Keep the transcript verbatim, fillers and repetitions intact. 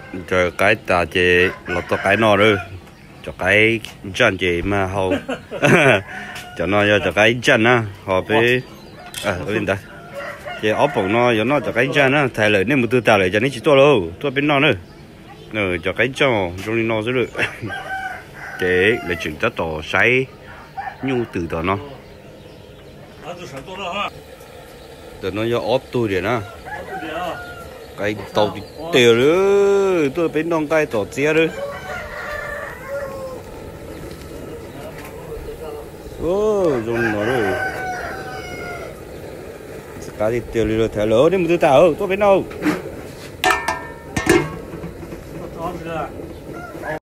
cho cái ta chế lọt to cái nọ rồi cho cái chân chế mà hậu cho nó cho cái chân á họ với à ở bên đây chế ốp bụng nó cho nó cho cái chân á thay lời nên một tư tao lại cho nó chỉ to đâu to bên nó nữa nữa cho cái chân trong nó rồi chế là chuyển tất tổ sấy nhu từ đó nó từ nó cho ốp tôi để nó cái tàu tiêu nữa tôi bên đông tay tàu xe nữa ô dùng nó rồi cái gì tiêu rồi thở lỡ đi một thứ tao tôi bên đâu